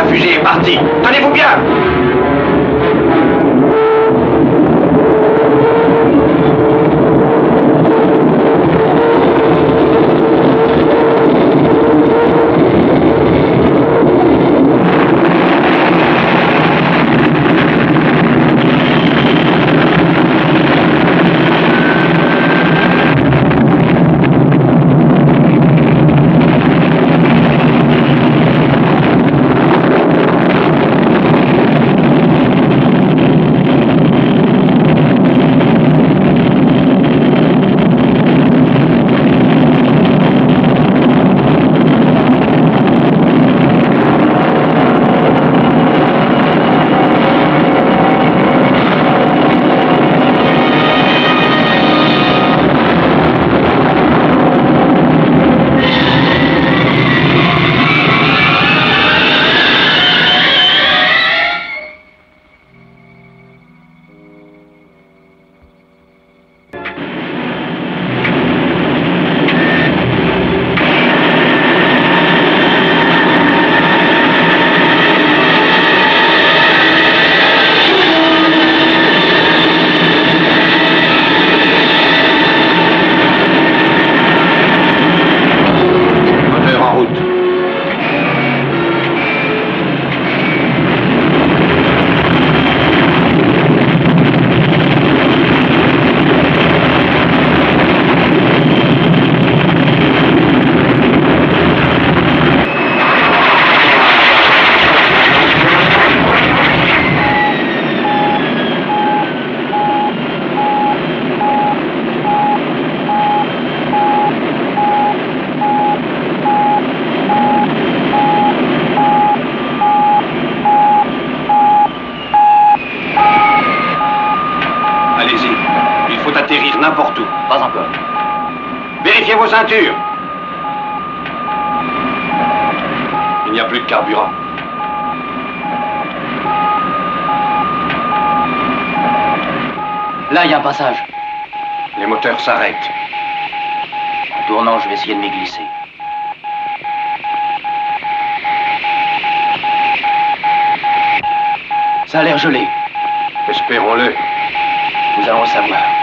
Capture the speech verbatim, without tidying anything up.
la fusée est partie. Tenez-vous bien. N'importe où. Pas encore. Vérifiez vos ceintures. Il n'y a plus de carburant. Là, il y a un passage. Les moteurs s'arrêtent. En tournant, je vais essayer de m'y glisser. Ça a l'air gelé. Espérons-le. Nous allons le savoir.